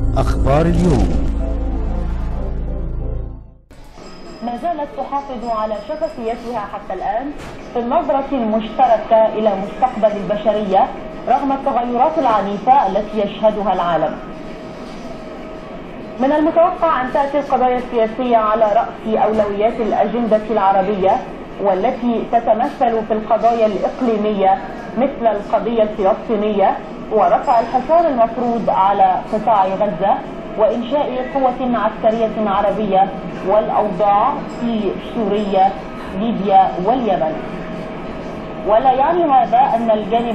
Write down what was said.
أخبار اليوم. ما زالت تحافظ على شفافيتها حتى الآن في النظرة المشتركة إلى مستقبل البشرية رغم التغيرات العنيفة التي يشهدها العالم. من المتوقع أن تأتي القضايا السياسية على رأس أولويات الأجندة العربية، والتي تتمثل في القضايا الإقليمية مثل القضية الفلسطينية ورفع الحصار المفروض على قطاع غزة وإنشاء قوة عسكرية عربية والأوضاع في سوريا، ليبيا واليمن. ولا يعني هذا أن الجانب